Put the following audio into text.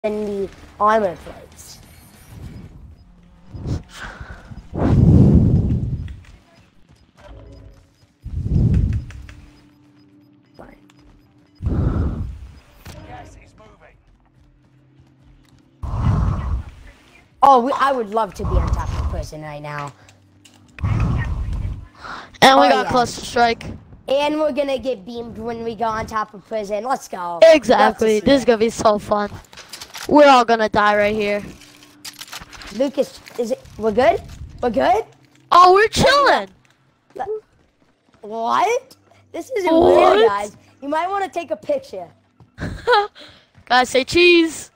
than the armor plates. Yes, he's moving. Oh, I would love to be on top of the prison right now. And we Oh, got yeah. cluster strike. And we're gonna get beamed when we go on top of prison. Let's go. Exactly. Love to see This is it. gonna be so fun. We're all gonna die right here. Lucas, is it? We're good? We're good? Oh, we're chilling. What? This isn't What? weird, guys. You might want to take a picture. Guys, say cheese.